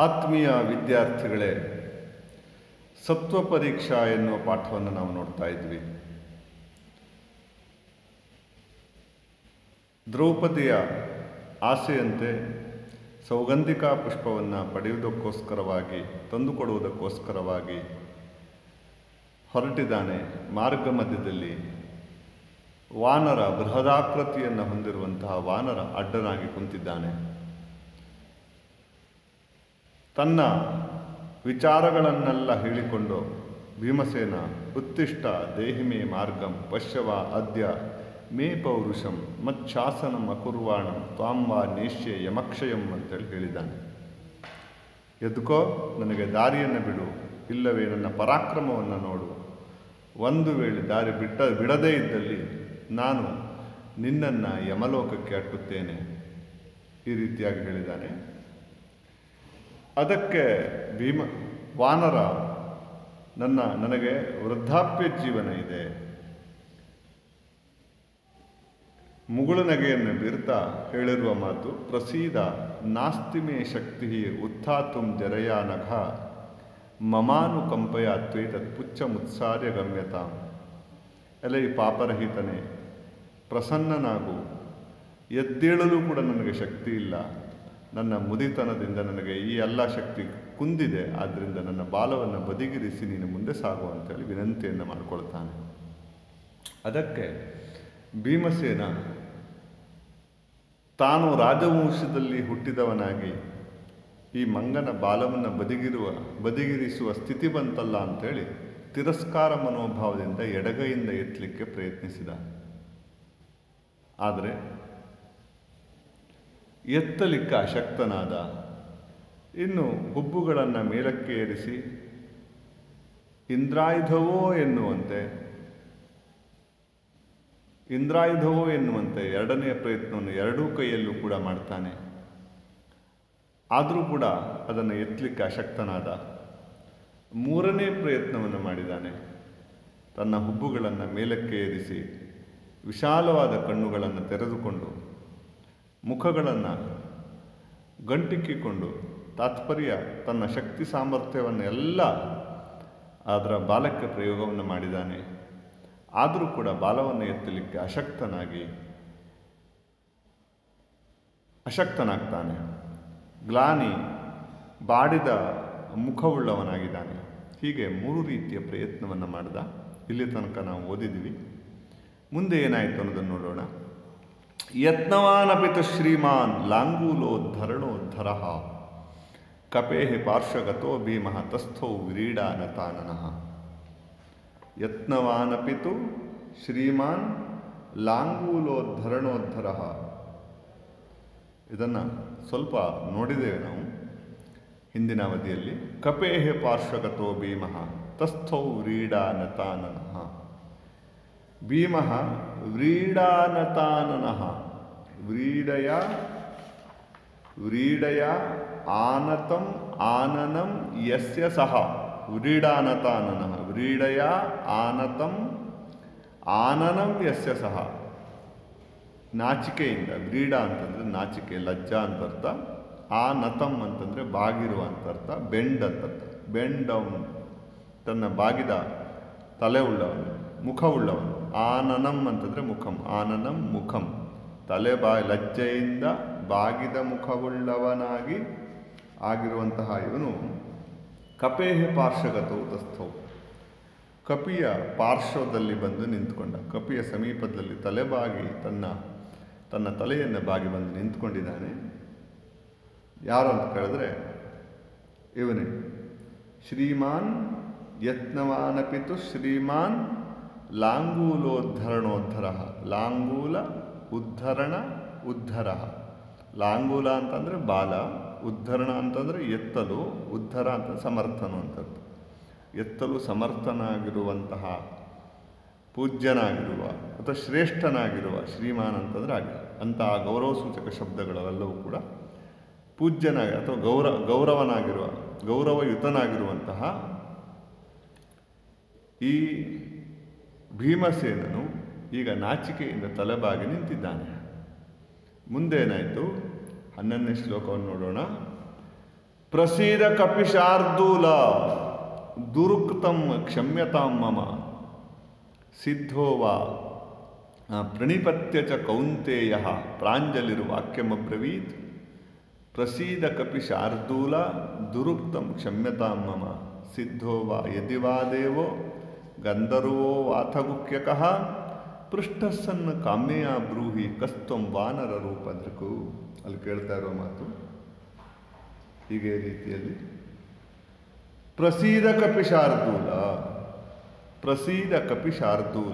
ಆತ್ಮೀಯ ವಿದ್ಯಾರ್ಥಿಗಳೇ, ಸತ್ವ ಪರೀಕ್ಷಾ ಎನ್ನುವ ಪಾಠವನ್ನು ನಾವು ನೋಡ್ತಾ ಇದ್ವಿ. ದ್ರೌಪದಿಯ ಆಸೆಯಂತೆ ಸೌಗಂಧಿಕಾ ಪುಷ್ಪವನ್ನು ಪಡೆಯುವುದಕ್ಕೋಸ್ಕರವಾಗಿ, ತಂದುಕೊಡುವುದಕ್ಕೋಸ್ಕರವಾಗಿ ಹೊರಟಿದ್ದಾನೆ. ಮಾರ್ಗ ಮಧ್ಯದಲ್ಲಿ ವಾನರ, ಬೃಹದಾಕೃತಿಯನ್ನು ಹೊಂದಿರುವಂತಹ ವಾನರ ಅಡ್ಡನಾಗಿ ಕುಂತಿದ್ದಾನೆ. ತನ್ನ ವಿಚಾರಗಳನ್ನೆಲ್ಲ ಹೇಳಿಕೊಂಡು ಭೀಮಸೇನ, ಉತ್ತಿಷ್ಠ ದೇಹಿಮೇ ಮಾರ್ಗಂ ಪಶ್ಯವ ಅದ್ಯ ಮೇ ಪೌರುಷಂ ಮಚ್ಛಾಸನಂ ಅಕುರ್ವಾಣಂ ತ್ವಾಂಬ ನೇಷ್ಯೆ ಯಮಕ್ಷಯಂ ಅಂತೇಳಿ ಹೇಳಿದ್ದಾನೆ. ಎದ್ಕೋ, ನನಗೆ ದಾರಿಯನ್ನು ಬಿಡು, ಇಲ್ಲವೇ ನನ್ನ ಪರಾಕ್ರಮವನ್ನು ನೋಡು. ಒಂದು ವೇಳೆ ದಾರಿ ಬಿಡದೇ ಇದ್ದಲ್ಲಿ ನಾನು ನಿನ್ನನ್ನು ಯಮಲೋಕಕ್ಕೆ ಅಟ್ಟುತ್ತೇನೆ. ಈ ರೀತಿಯಾಗಿ ಹೇಳಿದ್ದಾನೆ. ಅದಕ್ಕೆ ವಾನರ, ನನಗೆ ವೃದ್ಧಾಪ್ಯ ಜೀವನ ಇದೆ, ಮುಗುಳು ನಗೆಯನ್ನು ಬೀರ್ತಾ ಹೇಳಿರುವ ಮಾತು, ಪ್ರಸೀದ ನಾಸ್ತಿಮೇ ಶಕ್ತಿ ಉತ್ಥಾತುಂ ಜರಯಾ ನಘ ಮಮಾನುಕಂಪಯ ತ್ವೇತತ್ ಪುಚ್ಚ ಮುತ್ಸಾರ್ಯ ಗಮ್ಯತಾಂ. ಎಲೆ ಪಾಪರಹಿತನೇ, ಪ್ರಸನ್ನನಾಗು, ಎದ್ದೇಳಲು ಕೂಡ ನನಗೆ ಶಕ್ತಿ ಇಲ್ಲ. ನನ್ನ ಮುದಿತನದಿಂದ ನನಗೆ ಈ ಎಲ್ಲ ಶಕ್ತಿ ಕುಂದಿದೆ. ಆದ್ದರಿಂದ ನನ್ನ ಬಾಲವನ್ನು ಬದಿಗಿರಿಸಿ ನೀನು ಮುಂದೆ ಸಾಗು ಅಂತೇಳಿ ವಿನಂತಿಯನ್ನು ಮಾಡಿಕೊಳ್ತಾನೆ. ಅದಕ್ಕೆ ಭೀಮಸೇನ ತಾನು ರಾಜವಂಶದಲ್ಲಿ ಹುಟ್ಟಿದವನಾಗಿ ಈ ಮಂಗನ ಬಾಲವನ್ನು ಬದಿಗಿರಿಸುವ ಸ್ಥಿತಿ ಬಂತಲ್ಲ ಅಂಥೇಳಿ ತಿರಸ್ಕಾರ ಮನೋಭಾವದಿಂದ ಎಡಗೈಯಿಂದ ಎತ್ತಲಿಕ್ಕೆ ಪ್ರಯತ್ನಿಸಿದ. ಆದರೆ ಎತ್ತಲಿಕ್ಕೆ ಅಶಕ್ತನಾದ. ಇನ್ನು ಹುಬ್ಬುಗಳನ್ನು ಮೇಲಕ್ಕೆ ಏರಿಸಿ ಇಂದ್ರಾಯುಧವೋ ಎನ್ನುವಂತೆ ಎರಡನೆಯ ಪ್ರಯತ್ನವನ್ನು ಎರಡೂ ಕೈಯಲ್ಲೂ ಕೂಡ ಮಾಡ್ತಾನೆ. ಆದರೂ ಕೂಡ ಅದನ್ನು ಎತ್ತಲಿಕ್ಕೆ ಅಶಕ್ತನಾದ. ಮೂರನೇ ಪ್ರಯತ್ನವನ್ನು ಮಾಡಿದ್ದಾನೆ. ತನ್ನ ಹುಬ್ಬುಗಳನ್ನು ಮೇಲಕ್ಕೆ ಏರಿಸಿ ವಿಶಾಲವಾದ ಕಣ್ಣುಗಳನ್ನು ತೆರೆದುಕೊಂಡು ಮುಖಗಳನ್ನು ಗಂಟಿಕ್ಕಿಕೊಂಡು ತಾತ್ಪರ್ಯ ತನ್ನ ಶಕ್ತಿ ಸಾಮರ್ಥ್ಯವನ್ನು ಎಲ್ಲ ಅದರ ಬಾಲಕ್ಕೆ ಪ್ರಯೋಗವನ್ನು ಮಾಡಿದ್ದಾನೆ. ಆದರೂ ಕೂಡ ಬಾಲವನ್ನು ಎತ್ತಲಿಕ್ಕೆ ಅಶಕ್ತನಾಗ್ತಾನೆ. ಗ್ಲಾನಿ, ಬಾಡಿದ ಮುಖವುಳ್ಳವನಾಗಿದ್ದಾನೆ. ಹೀಗೆ ಮೂರು ರೀತಿಯ ಪ್ರಯತ್ನವನ್ನು ಮಾಡಿದ. ಇಲ್ಲಿ ತನಕ ನಾವು ಓದಿದ್ವಿ. ಮುಂದೆ ಏನಾಯಿತು ಅನ್ನೋದನ್ನು ನೋಡೋಣ. ಯತ್ನವಾನಪಿತು ಶ್ರೀಮಾನ್ ಲಾಂಗೂಲೋದ್ಧರಣೋದ್ಧರಃ ಕಪೇಹಿ ಪಾರ್ಶ್ವಗತೋ ಭೀಮಃ ತಸ್ಥೌ ವ್ರೀಡಾನತಾನನಃ. ಯತ್ನವಾನಪಿತು ಶ್ರೀಮಾನ್ ಲಾಂಗೂಲೋದ್ಧರಣೋದ್ಧರಃ. ಇದನ್ನು ಸ್ವಲ್ಪ ನೋಡಿದ್ದೇವೆ ನಾವು ಹಿಂದಿನ ಅವಧಿಯಲ್ಲಿ. ಕಪೇಹಿ ಪಾರ್ಶ್ವಗತೋ ಭೀಮಃ ತಸ್ಥೌ ವ್ರೀಡಾನತಾನನಃ. ಭೀಮಃ ವ್ರೀಡಾನತಾನನಃ. ವ್ರೀಡಯ ಆನತಂ ಆನನಂ ಯಸ್ಯ ಸಹ ವ್ರೀಡಾನತಾನನಃ. ವ್ರೀಡಯ ಆನತಂ ಆನನಂ ಯಸ್ಯ ಸಹ. ನಾಚಿಕೆಯಿಂದ, ವ್ರೀಡ ಅಂತಂದರೆ ನಾಚಿಕೆ, ಲಜ್ಜಾ ಅಂತ ಅರ್ಥ. ಆನತಂ ಅಂತಂದರೆ ಬಾಗಿರುವ ಅಂತ ಅರ್ಥ, ಬೆಂಡ್ ಅಂತ ಅರ್ಥ. ಬೆಂಡ್ ಡೌನ್, ತನ್ನ ಬಾಗಿದ ತಲೆ ಉಳ್ಳವನು, ಮುಖವುಳ್ಳವನು. ಆನನಂ ಅಂತಂದರೆ ಮುಖಂ, ಆನನಂ ಮುಖಂ, ತಲೆ ಲಜ್ಜೆಯಿಂದ ಬಾಗಿದ ಮುಖವುಳ್ಳವನಾಗಿ ಆಗಿರುವಂತಹ ಇವನು ಕಪೇಹಿ ಪಾರ್ಶ್ವಗತೌ ತಸ್ಥೌ. ಕಪಿಯ ಪಾರ್ಶ್ವದಲ್ಲಿ ಬಂದು ನಿಂತ್ಕೊಂಡ. ಕಪಿಯ ಸಮೀಪದಲ್ಲಿ ತಲೆಬಾಗಿ ತನ್ನ ತಲೆಯನ್ನು ಬಾಗಿ ಬಂದು ನಿಂತ್ಕೊಂಡಿದ್ದಾನೆ. ಯಾರು ಅಂತ ಕೇಳಿದ್ರೆ ಇವನೇ ಶ್ರೀಮಾನ್. ಯತ್ನವಾನಪಿತು ಶ್ರೀಮಾನ್ ಲಾಂಗೂಲೋದ್ಧರಣೋದ್ಧರ. ಲಾಂಗೂಲ ಉದ್ಧರಣ ಉದ್ಧರ. ಲಾಂಗೂಲ ಅಂತಂದರೆ ಬಾಲ, ಉದ್ಧರಣ ಅಂತಂದರೆ ಎತ್ತಲು, ಉದ್ಧರ ಅಂತ ಸಮರ್ಥನು ಅಂತದ್ದು. ಎತ್ತಲು ಸಮರ್ಥನಾಗಿರುವಂತಹ, ಪೂಜ್ಯನಾಗಿರುವ ಅಥವಾ ಶ್ರೇಷ್ಠನಾಗಿರುವ, ಶ್ರೀಮಾನ್ ಅಂತಂದರೆ ಹಾಗೆ ಅಂತಹ ಗೌರವ ಸೂಚಕ ಶಬ್ದಗಳೆಲ್ಲವೂ ಕೂಡ ಪೂಜ್ಯನಾಗಿ ಅಥವಾ ಗೌರವಯುತನಾಗಿರುವಂತಹ ಈ ಭೀಮಸೇನನು ಈಗ ನಾಚಿಕೆಯಿಂದ ತಲೆಬಾಗಿ ನಿಂತಿದ್ದಾನೆ. ಮುಂದೇನಾಯಿತು? 11ನೇ ಶ್ಲೋಕವನ್ನು ನೋಡೋಣ. ಪ್ರಸೀದ ಕಪಿಶಾರ್ದೂಲ ದುರುಕ್ತಂ ಕ್ಷಮ್ಯತಾಂ ಮಮ ಸಿದ್ಧೋ ವಾ ಪ್ರಣಿಪತ್ಯ ಚ ಕೌಂತೇಯ ಪ್ರಾಂಜಲಿರ್ವಾಕ್ಯಮಬ್ರವೀತ್ ಪ್ರಸೀದ ಕಪಿಶಾರ್ದೂಲ ದುರುಕ್ತಂ ಕ್ಷಮ್ಯತಾಂ ಮಮ ಸಿದ್ಧೋ ವಾ ಯದಿ ವಾ ದೇವೋ ಗಂಧರ್ವೋ ವಾಥ ಗುಹ್ಯಕಃ ಪೃಷ್ಠಸ್ಸನ್ನ ಕಾಮ್ಯಯ ಬ್ರೂಹಿ ಕಸ್ತಂ ವಾನರ ರೂಪದೃಕು. ಅಲ್ಲಿ ಕೇಳ್ತಾ ಇರೋ ಮಾತು ಹೀಗೆ ರೀತಿಯಲ್ಲಿ ಪ್ರಸೀದ ಕಪಿಶಾರ್ದೂಲ, ಪ್ರಸೀದ ಕಪಿಶಾರ್ದೂಲ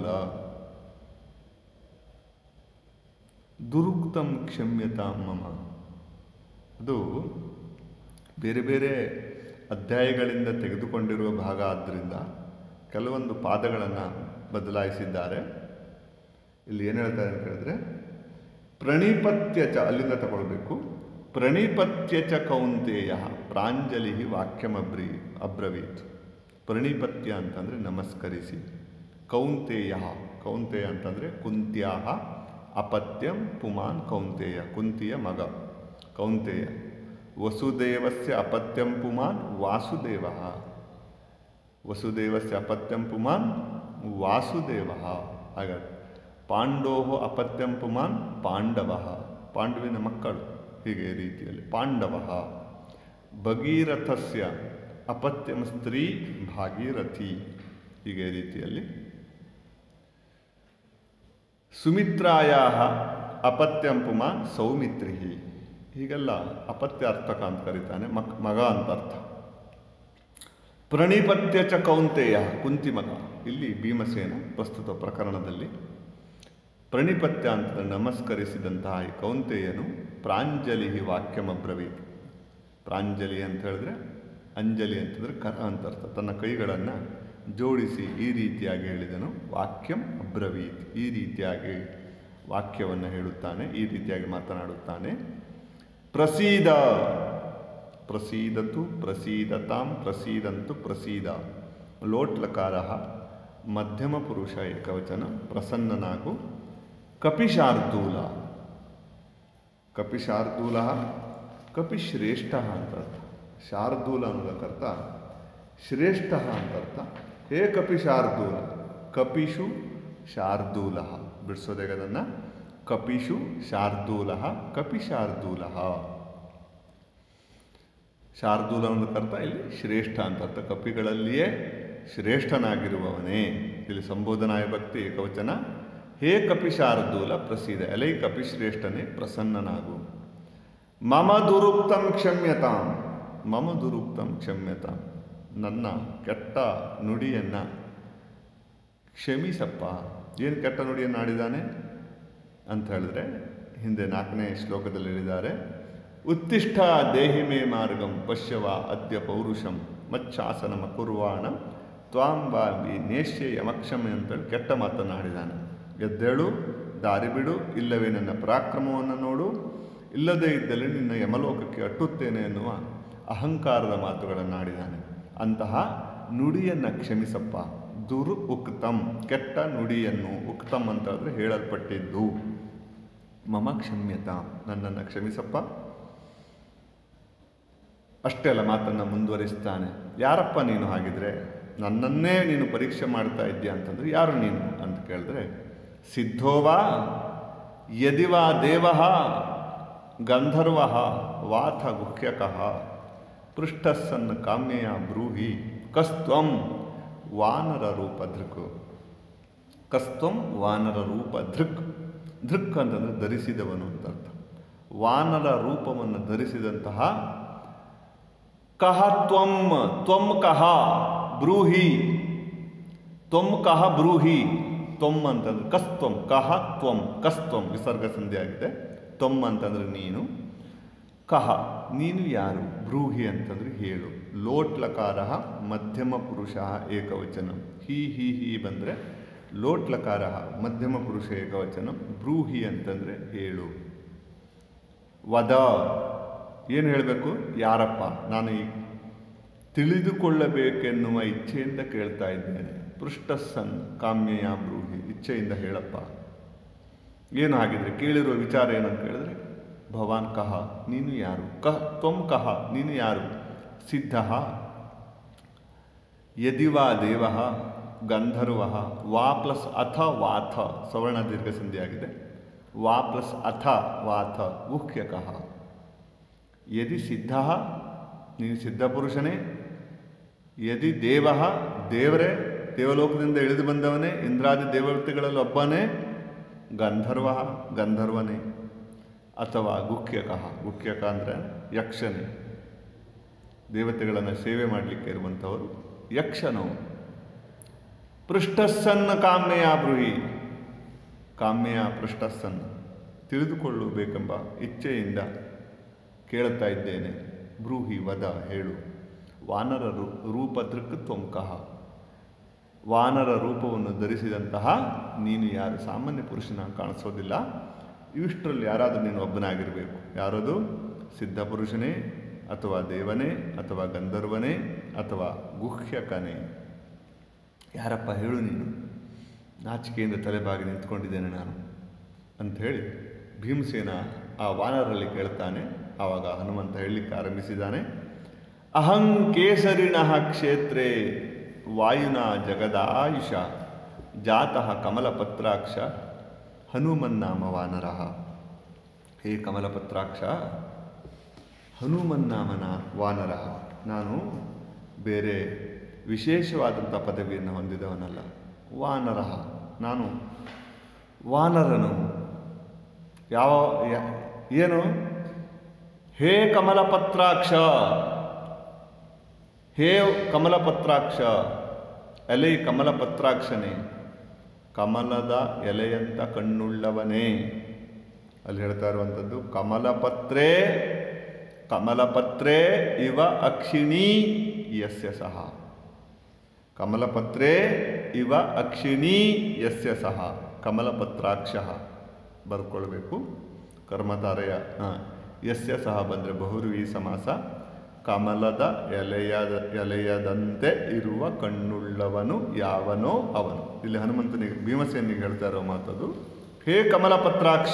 ದುರುಕ್ತಂ ಕ್ಷಮ್ಯತಾಂ ಮಮ. ಅದು ಬೇರೆ ಬೇರೆ ಅಧ್ಯಾಯಗಳಿಂದ ತೆಗೆದುಕೊಂಡಿರುವ ಭಾಗ ಆದ್ದರಿಂದ ಕೆಲವೊಂದು ಪಾದಗಳನ್ನು ಬದಲಾಯಿಸಿದ್ದಾರೆ. ಇಲ್ಲಿ ಏನು ಹೇಳ್ತಾರೆ ಅಂತ ಹೇಳಿದ್ರೆ, ಪ್ರಣಿಪತ್ಯ ಚ ಅಲ್ಲಿಂದ ತಗೊಳ್ಬೇಕು. ಪ್ರಣಿಪತ್ಯ ಚ ಕೌಂತೇಯ ಪ್ರಾಂಜಲಿ ಅಬ್ರವೀತ್. ಪ್ರಣಿಪತ್ಯ ಅಂತಂದರೆ ನಮಸ್ಕರಿಸಿ. ಕೌಂತೇಯ, ಕೌಂತೇಯ ಅಂತಂದರೆ ಕುಂತ್ಯಾ ಅಪತ್ಯಂ ಪುಮಾನ್ ಕೌಂತೇಯ, ಕುಂತಿಯ ಮಗ ಕೌಂತೇಯ. ವಸುದೇವಸ್ಯ ಅಪತ್ಯಂ ಪುಮಾನ್ ವಾಸುದೇವ, ವಸುದೇವಸ್ಯ ಅಪತ್ಯಂ ಪುಮಾನ್ ವಾಸುದೇವ. ಹಾಗಾದ್ರೆ ಪಾಂಡೋ ಅಪತ್ಯಂ ಪುಮಾನ್ ಪಾಂಡವ, ಪಾಂಡವಿನ ಮಕ್ಕಳು. ಹೀಗೆ ರೀತಿಯಲ್ಲಿ ಪಾಂಡವ. ಭಗೀರಥಸ್ಯ ಅಪತ್ಯಂ ಸ್ತ್ರೀ ಭಾಗೀರಥಿ. ಹೀಗೆ ರೀತಿಯಲ್ಲಿ ಸುಮಿತ್ರಾಯ ಅಪತ್ಯಂ ಪುಮಾನ್ ಸೌಮಿತ್ರಿ. ಹೀಗೆಲ್ಲ ಅಪತ್ಯಾರ್ಥಕ ಅಂತ ಕರೀತಾನೆ, ಮಗ ಅಂತ ಅರ್ಥ. ಪ್ರಣಿಪತ್ಯ ಚ ಕೌಂತೇಯ ಕುಂತಿ ಮಗ. ಇಲ್ಲಿ ಭೀಮಸೇನ ಪ್ರಸ್ತುತ ಪ್ರಕರಣದಲ್ಲಿ ಪ್ರಣಿಪತ್ಯ ಅಂತ ನಮಸ್ಕರಿಸಿದಂತಹ ಈ ಕೌಂತೇಯನು ಪ್ರಾಂಜಲಿ ವಾಕ್ಯಮಬ್ರವೀತ್. ಪ್ರಾಂಜಲಿ ಅಂತ ಹೇಳಿದ್ರೆ ಅಂಜಲಿ ಅಂತಂದರೆ ಕರ ಅಂತ ಅರ್ಥ. ತನ್ನ ಕೈಗಳನ್ನು ಜೋಡಿಸಿ ಈ ರೀತಿಯಾಗಿ ಹೇಳಿದನು. ವಾಕ್ಯಂ ಅಬ್ರವೀತ್, ಈ ರೀತಿಯಾಗಿ ವಾಕ್ಯವನ್ನು ಹೇಳುತ್ತಾನೆ, ಈ ರೀತಿಯಾಗಿ ಮಾತನಾಡುತ್ತಾನೆ. ಪ್ರಸೀದ, ಪ್ರಸೀದತು ಪ್ರಸೀದತಾಂ ಪ್ರಸೀದಂತು ಪ್ರಸೀದ. ಲೋಟ್ಲಕಾರ ಮಧ್ಯಮ ಪುರುಷ ಏಕವಚನ. ಪ್ರಸನ್ನನಾಗು. ಕಪಿಶಾರ್ದೂಲ, ಕಪಿಶಾರ್ದೂಲ ಕಪಿಶ್ರೇಷ್ಠ ಅಂತ ಅರ್ಥ. ಶಾರ್ದೂಲ ಅನ್ನೋದಕ್ಕರ್ಥ ಶ್ರೇಷ್ಠ ಅಂತ ಅರ್ಥ. ಹೇ ಕಪಿಶಾರ್ದೂಲ, ಕಪಿಷು ಶಾರ್ದೂಲ. ಬಿಡಿಸೋದೇಗ ಅದನ್ನು. ಕಪಿಷು ಶಾರ್ದೂಲ ಕಪಿಶಾರ್ದೂಲ. ಶಾರ್ದೂಲ ಅನ್ನೋದಕ್ಕರ್ಥ ಇಲ್ಲಿ ಶ್ರೇಷ್ಠ ಅಂತ ಅರ್ಥ. ಕಪಿಗಳಲ್ಲಿಯೇ ಶ್ರೇಷ್ಠನಾಗಿರುವವನೇ. ಇಲ್ಲಿ ಸಂಬೋಧನಾಯ ಭಕ್ತಿ ಏಕವಚನ. ಹೇ ಕಪಿಶಾರ್ದೂಲ ಪ್ರಸೀದ, ಎಲೈ ಕಪಿಶ್ರೇಷ್ಠನೇ ಪ್ರಸನ್ನನಾಗು. ಮಮ ದುರುಕ್ತಂ ಕ್ಷಮ್ಯತಾಂ, ಮಮ ದುರುಕ್ತಂ ಕ್ಷಮ್ಯತಾಂ. ನನ್ನ ಕೆಟ್ಟ ನುಡಿಯನ್ನು ಕ್ಷಮಿಸಪ್ಪ. ಏನು ಕೆಟ್ಟ ನುಡಿಯನ್ನು ಆಡಿದ್ದಾನೆ ಅಂತ ಹೇಳಿದ್ರೆ ಹಿಂದೆ 4ನೇ ಶ್ಲೋಕದಲ್ಲಿ ಹೇಳಿದ್ದಾರೆ. ಉತ್ತಿಷ್ಠ ದೇಹಿ ಮೇ ಮಾರ್ಗಂ ಪಶ್ಯವ ಅದ್ಯ ಪೌರುಷಂ ಮಚ್ಚಾಸನಮ ಕುರ್ವಾಣ ತ್ವಾಂ ಬಾಬಿ ನೇಷ್ಯ ಯಮಕ್ಷಮೆ ಅಂತೇಳಿ ಕೆಟ್ಟ ಮಾತನ್ನು ಆಡಿದ್ದಾನೆ. ಎದ್ದೇಳು, ದಾರಿ ಬಿಡು, ಇಲ್ಲವೇ ನನ್ನ ಪರಾಕ್ರಮವನ್ನು ನೋಡು, ಇಲ್ಲದೇ ಇದ್ದಲ್ಲಿ ನಿನ್ನ ಯಮಲೋಕಕ್ಕೆ ಅಟ್ಟುತ್ತೇನೆ ಎನ್ನುವ ಅಹಂಕಾರದ ಮಾತುಗಳನ್ನು ಆಡಿದ್ದಾನೆ. ಅಂತಹ ನುಡಿಯನ್ನು ಕ್ಷಮಿಸಪ್ಪ. ದುರು ಉಕ್ತಂ, ಕೆಟ್ಟ ನುಡಿಯನ್ನು, ಉಕ್ತಂ ಅಂತ ಹೇಳಿದ್ರೆ ಹೇಳಲ್ಪಟ್ಟಿದ್ದು. ಮಮ ಕ್ಷಮ್ಯತ, ನನ್ನನ್ನು ಕ್ಷಮಿಸಪ್ಪ. ಅಷ್ಟೇ ಅಲ್ಲ, ಮಾತನ್ನು ಮುಂದುವರಿಸ್ತಾನೆ. ಯಾರಪ್ಪ ನೀನು? ಹಾಗಿದ್ರೆ ನನ್ನನ್ನೇ ನೀನು ಪರೀಕ್ಷೆ ಮಾಡ್ತಾ ಇದ್ದೀಯ ಅಂತಂದ್ರೆ ಯಾರು ನೀನು ಅಂತ ಕೇಳಿದ್ರೆ, ಸಿದ್ಧೋವಾ ಯದಿವಾ ದೇವ ಗಂಧರ್ವ ವಾಥ ಗುಹ್ಯಕಃ ಪೃಷ್ಠಸ್ಸನ್ನ ಕಾಮ್ಯಯ ಬ್ರೂಹಿ ಕಸ್ತ್ವಂ ವಾನರ ರೂಪ ಧೃಕ್. ಕಸ್ತ್ವಂ ವಾನರ ರೂಪ ಧೃಕ್. ಧೃಕ್ ಅಂತಂದರೆ ಧರಿಸಿದವನು ಅಂತ ಅರ್ಥ. ವಾನರ ರೂಪವನ್ನು ಧರಿಸಿದಂತಹ ಕಹ ತ್ವಂ, ತ್ವಂ ಕಹ ಬ್ರೂಹಿ, ತ್ವಂ ಕಹ ಬ್ರೂಹಿ. ತ್ವಂ ಅಂತಂದ್ರೆ ಕಸ್ತ್ವಂ, ಕಹ ತ್ವಂ, ಕಸ್ತ್ವಂ ವಿಸರ್ಗ ಸಂಧಿ ಆಗಿದೆ. ತ್ವಂ ಅಂತಂದ್ರೆ ನೀನು, ಕಹ ನೀನು ಯಾರು, ಬ್ರೂಹಿ ಅಂತಂದ್ರೆ ಹೇಳು. ಲೋಟ್ಲಕಾರ ಮಧ್ಯಮ ಪುರುಷ ಏಕವಚನ. ಹಿ ಹಿ ಹಿ ಬಂದರೆ ಲೋಟ್ಲಕಾರ ಮಧ್ಯಮ ಪುರುಷ ಏಕವಚನ. ಬ್ರೂಹಿ ಅಂತಂದರೆ ಹೇಳು. ವದ ಏನು ಹೇಳಬೇಕು? ಯಾರಪ್ಪ? ನಾನು ಈ ತಿಳಿದುಕೊಳ್ಳಬೇಕೆನ್ನುವ ಇಚ್ಛೆಯಿಂದ ಕೇಳ್ತಾ ಇದ್ದೇನೆ. ಪೃಷ್ಠಸ್ಸನ್ ಕಾಮ್ಯಯ ಬ್ರೂಹಿ, ಇಚ್ಛೆಯಿಂದ ಹೇಳಪ್ಪ. ಏನು ಹಾಗಿದ್ರೆ ಕೇಳಿರುವ ವಿಚಾರ ಏನಂತ ಕೇಳಿದ್ರೆ, ಭವಾನ್ ಕಹ ನೀನು ಯಾರು, ಕಹ ತ್ವಂ ಕಹ ನೀನು ಯಾರು, ಸಿದ್ಧಃ ಯದಿ ವಾ ದೇವಃ ಗಂಧರ್ವಃ ವಾ ಪ್ಲಸ್ ಅಥ ವಾಥ ಸವರ್ಣ ದೀರ್ಘ ಸಂಧಿಯಾಗಿದೆ. ವಾ ಪ್ಲಸ್ ಅಥ ವಾಥ ಗುಹ್ಯಕಃ. ಯದಿ ಸಿದ್ಧಃ ನೀನು ಸಿದ್ಧಪುರುಷನೇ, ಯದಿ ದೇವಃ ದೇವರೇ, ದೇವಲೋಕದಿಂದ ಇಳಿದು ಬಂದವನೇ, ಇಂದ್ರಾದಿ ದೇವತೆಗಳಲ್ಲಿ ಒಬ್ಬನೇ, ಗಂಧರ್ವ ಗಂಧರ್ವನೇ, ಅಥವಾ ಗುಹ್ಯಕಃ ಗುಹ್ಯಕ ಅಂದರೆ ಯಕ್ಷನೇ, ದೇವತೆಗಳನ್ನು ಸೇವೆ ಮಾಡಲಿಕ್ಕೆ ಇರುವಂಥವರು ಯಕ್ಷನು. ಪೃಷ್ಠಸ್ಸನ್ನ ಕಾಮ್ಯಯ ಬ್ರೂಹಿ, ಕಾಮ್ಯಯ ಪೃಷ್ಠಸ್ಸನ್ನ ತಿಳಿದುಕೊಳ್ಳಬೇಕೆಂಬ ಇಚ್ಛೆಯಿಂದ ಕೇಳುತ್ತಾ ಇದ್ದೇನೆ. ಬ್ರೂಹಿ ವದ ಹೇಳು. ವಾನರ ರೂಪದೃಕ್ ತ್ವಂಕಃ, ವಾನರ ರೂಪವನ್ನು ಧರಿಸಿದಂತಹ ನೀನು ಯಾರು ಸಾಮಾನ್ಯ ಪುರುಷನ ಕಾಣಿಸೋದಿಲ್ಲ. ಇವಿಷ್ಟರಲ್ಲಿ ಯಾರಾದರೂ ನೀನು ಒಬ್ಬನಾಗಿರಬೇಕು. ಯಾರದು? ಸಿದ್ಧಪುರುಷನೇ ಅಥವಾ ದೇವನೇ ಅಥವಾ ಗಂಧರ್ವನೇ ಅಥವಾ ಗುಹ್ಯಕನೇ. ಯಾರಪ್ಪ ಹೇಳು ನೀನು? ನಾಚಿಕೆಯಿಂದ ತಲೆಬಾಗಿ ನಿಂತ್ಕೊಂಡಿದ್ದೇನೆ ನಾನು ಅಂಥೇಳಿ ಭೀಮಸೇನ ಆ ವಾನರಲ್ಲಿ ಕೇಳ್ತಾನೆ. ಆವಾಗ ಹನುಮಂತ ಹೇಳಲಿಕ್ಕೆ ಆರಂಭಿಸಿದ್ದಾನೆ. ಅಹಂ ಕೇಸರಿಣಃ ಕ್ಷೇತ್ರೇ ವಾಯುನಾ ಜಗದಾಯುಷ ಜಾತಃ ಕಮಲಪತ್ರಾಕ್ಷ ಹನುಮನ್ನಾಮ ವಾನರಃ. ಹೇ ಕಮಲಪತ್ರಾಕ್ಷ, ಹನುಮನ್ನಾಮನ ವಾನರಃ. ನಾನು ಬೇರೆ ವಿಶೇಷವಾದಂಥ ಪದವಿಯನ್ನು ಹೊಂದಿದವನಲ್ಲ. ವಾನರಃ, ನಾನು ವಾನರನು. ಏನು? ಹೇ ಕಮಲಪತ್ರಾಕ್ಷ, ಹೇ ಕಮಲಪತ್ರಾಕ್ಷ, ಎಲೆ ಕಮಲಪತ್ರಾಕ್ಷನೇ, ಕಮಲದ ಎಲೆಯಂತ ಕಣ್ಣುಳ್ಳವನೇ. ಅಲ್ಲಿ ಹೇಳ್ತಾ ಇರುವಂಥದ್ದು ಕಮಲಪತ್ರೇ, ಕಮಲಪತ್ರೇ ಇವ ಅಕ್ಷಿಣೀ ಯಸ್ಯ ಸಹ, ಕಮಲಪತ್ರೇ ಇವ ಅಕ್ಷಿಣೀ ಯಸ್ಯ ಸಹ ಕಮಲಪತ್ರಾಕ್ಷ ಬರ್ಕೊಳ್ಬೇಕು. ಕರ್ಮಧಾರೆಯ ಯಸ್ಯ ಸಹ ಬಂದರೆ ಬಹುರ್ವಿ ಸಮಾಸ. ಕಮಲದ ಎಲೆಯದಂತೆ ಇರುವ ಕಣ್ಣುಳ್ಳವನು ಯಾವನೋ ಅವನು. ಇಲ್ಲಿ ಹನುಮಂತನಿಗೆ ಭೀಮಸೇನಿಗೆ ಹೇಳ್ತಾ ಇರೋ ಮಾತದು. ಹೇ ಕಮಲಪತ್ರಾಕ್ಷ,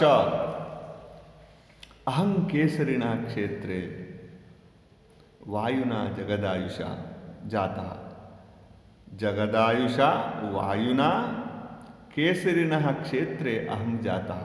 ಅಹಂ ಕೇಸರಿಣ ಕ್ಷೇತ್ರೇ ವಾಯುನಾ ಜಗದಾಯುಷ ಜಾತಃ. ಜಗದಾಯುಷ ವಾಯುನಾ ಕೇಸರಿಣ ಕ್ಷೇತ್ರೇ ಅಹಂ ಜಾತಃ.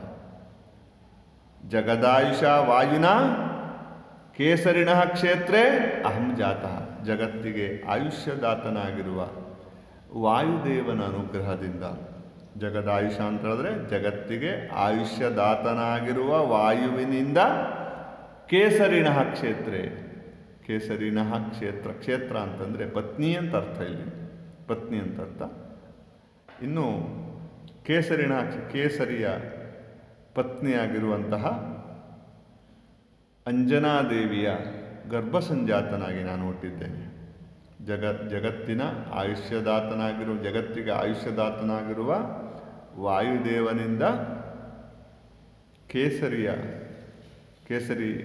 ಜಗದಾಯುಷ ವಾಯುನಾ ಕೇಸರಿಣ ಕ್ಷೇತ್ರೇ ಅಹಂ ಜಾತಃ. ಜಗತ್ತಿಗೆ ಆಯುಷ್ಯದಾತನಾಗಿರುವ ವಾಯುದೇವನ ಅನುಗ್ರಹದಿಂದ, ಜಗದಾಯುಷ ಅಂತ ಹೇಳಿದ್ರೆ ಜಗತ್ತಿಗೆ ಆಯುಷ್ಯದಾತನಾಗಿರುವ ವಾಯುವಿನಿಂದ ಕೇಸರಿಣ ಕ್ಷೇತ್ರೇ, ಕೇಸರಿಣ ಕ್ಷೇತ್ರ, ಕ್ಷೇತ್ರ ಅಂತಂದರೆ ಪತ್ನಿ ಅಂತ ಅರ್ಥ. ಇಲ್ಲಿ ಪತ್ನಿ ಅಂತ ಅರ್ಥ. ಇನ್ನು ಕೇಸರಿಣ, ಕೇಸರಿಯ ಪತ್ನಿಯಾಗಿರುವಂತಹ ಅಂಜನಾದೇವಿಯ ಗರ್ಭಸಂಜಾತನಾಗಿ ನಾನು ಹುಟ್ಟಿದ್ದೇನೆ. ಜಗತ್ತಿನ ಆಯುಷ್ಯದಾತನಾಗಿರುವ, ಜಗತ್ತಿಗೆ ಆಯುಷ್ಯದಾತನಾಗಿರುವ ವಾಯುದೇವನಿಂದ ಕೇಸರಿ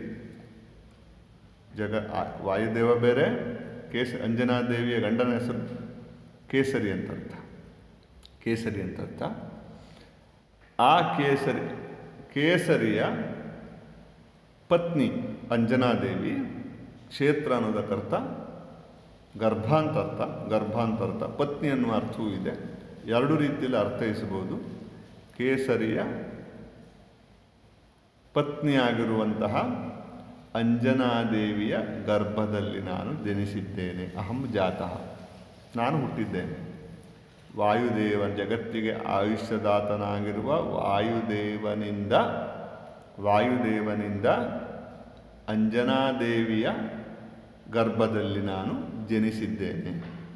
ವಾಯುದೇವ ಬೇರೆ, ಅಂಜನಾದೇವಿಯ ಗಂಡನ ಹೆಸರು ಕೇಸರಿ ಅಂತರ್ಥ. ಕೇಸರಿ ಅಂತರ್ಥ. ಆ ಕೇಸರಿಯ ಪತ್ನಿ ಅಂಜನಾದೇವಿ. ಕ್ಷೇತ್ರ ಅನ್ನೋದಕ್ಕರ್ಥ ಗರ್ಭಾಂತರ್ಥ. ಪತ್ನಿ ಅನ್ನುವ ಅರ್ಥವೂ ಇದೆ. ಎರಡು ರೀತಿಯಲ್ಲಿ ಅರ್ಥೈಸಬಹುದು. ಕೇಸರಿಯ ಪತ್ನಿಯಾಗಿರುವಂತಹ ಅಂಜನಾದೇವಿಯ ಗರ್ಭದಲ್ಲಿ ನಾನು ಜನಿಸಿದ್ದೇನೆ. ಅಹಂ ಜಾತಃ, ನಾನು ಹುಟ್ಟಿದ್ದೇನೆ. ಜಗತ್ತಿಗೆ ಆಯುಷ್ಯದಾತನಾಗಿರುವ ವಾಯುದೇವನಿಂದ ಅಂಜನಾದೇವಿಯ ಗರ್ಭದಲ್ಲಿ ನಾನು ಜನಿಸಿದ್ದೇನೆ.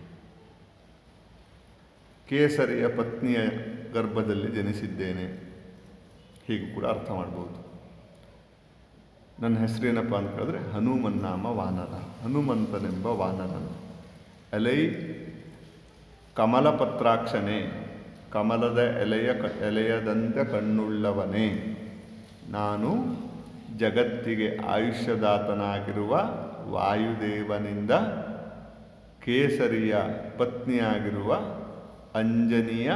ಕೇಸರಿಯ ಪತ್ನಿಯ ಗರ್ಭದಲ್ಲಿ ಜನಿಸಿದ್ದೇನೆ. ಹೀಗೂ ಕೂಡ ಅರ್ಥ ಮಾಡ್ಬೋದು. ನನ್ನ ಹೆಸರೇನಪ್ಪ ಅಂತ ಹೇಳಿದ್ರೆ ಹನುಮನ್ನಾಮ ವಾನರ, ಹನುಮಂತನೆಂಬ ವಾನರನು. ಎಲೈ ಕಮಲಪತ್ರಾಕ್ಷನೇ, ಕಮಲದ ಎಲೆಯದಂತೆ ಕಣ್ಣುಳ್ಳವನೇ. ನಾನು ಜಗತ್ತಿಗೆ ಆಯುಷ್ಯದಾತನಾಗಿರುವ ವಾಯುದೇವನಿಂದ ಕೇಸರಿಯ ಪತ್ನಿಯಾಗಿರುವ ಅಂಜನಿಯ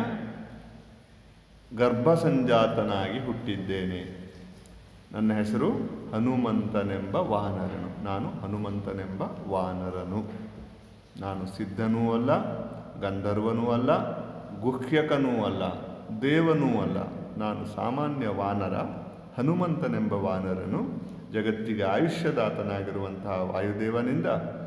ಗರ್ಭಸಂಜಾತನಾಗಿ ಹುಟ್ಟಿದ್ದೇನೆ. ನನ್ನ ಹೆಸರು ಹನುಮಂತನೆಂಬ ವಾನರನು. ನಾನು ಹನುಮಂತನೆಂಬ ವಾನರನು. ನಾನು ಸಿದ್ಧನೂ ಅಲ್ಲ, ಗಂಧರ್ವನೂ ಅಲ್ಲ, ಗುಹ್ಯಕನೂ ಅಲ್ಲ, ದೇವನೂ ಅಲ್ಲ. ನಾನು ಸಾಮಾನ್ಯ ವಾನರ, ಹನುಮಂತನೆಂಬ ವಾನರನು. ಜಗತ್ತಿಗೆ ಆಯುಷ್ಯದಾತನಾಗಿರುವಂತಹ ವಾಯುದೇವನಿಂದ